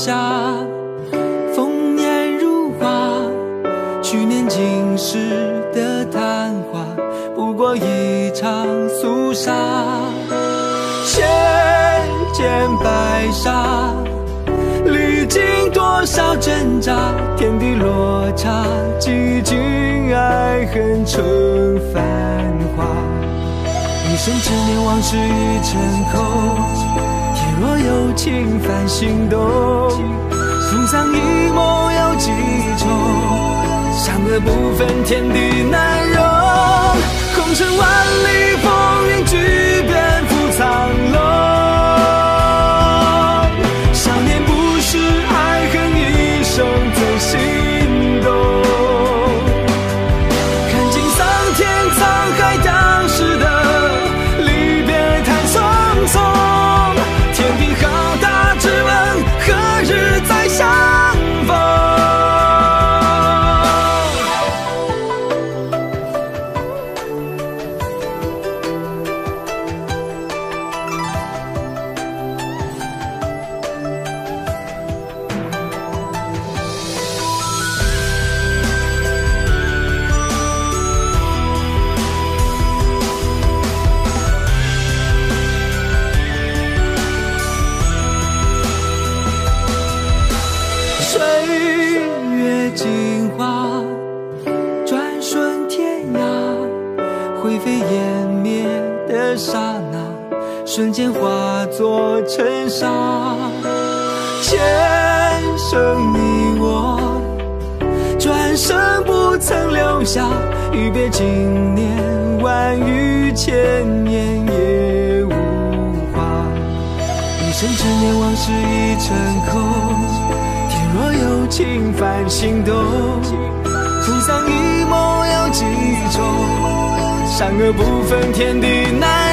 下，丰年如花。去年今世的昙花，不过一场肃杀。千件白纱，历经多少挣扎，天地落差，几经爱恨成繁华。一生执念，往事已成空。天若有情繁心动，风葬一梦有几重？善恶不分，天地难容。红尘万里，风云巨变，赴苍龙。少年不识爱恨，一生最心动。看尽桑田沧海，当时的离别太匆匆。天地浩大，只问何日再相逢。岁月镜花，转瞬天涯，灰飞烟灭的刹那，瞬间化作尘沙。前生你我，转身不曾留下，一别经年，万语千言也无话。一生执念，往事已成空。若有情繁心动，扶桑一梦有几重？善恶不分，天地难